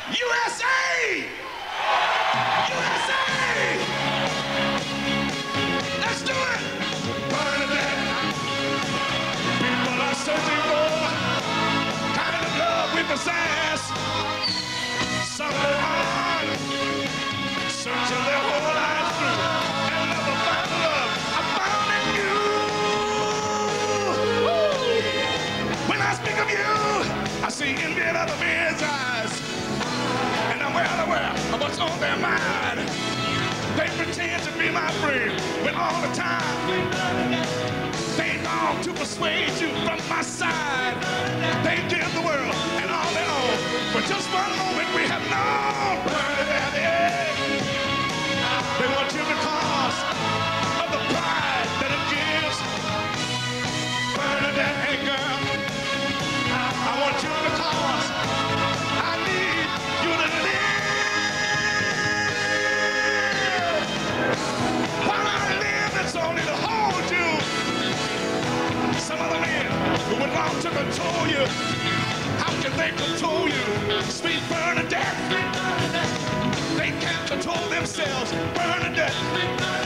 USA! USA! Let's do it! Bernadette, people are searching for kind of love we possess. Some go on, searching their whole lives through and never find love. I found in you. Woo! When I speak of you, I see envy in other men's eyes, and I'm well aware of what's on their mind. They pretend to be my friend, but all the time they long to persuade you from my side. They give the world and all they own. For just one moment we have known Bernadette. They want you because of the pride that it gives. Bernadette, hey girl, I want you because I need you to live. While I live, it's only to hold you. Some other men who would long to control you, how can they control you? Sweet Bernadette, they can't control themselves. Bernadette,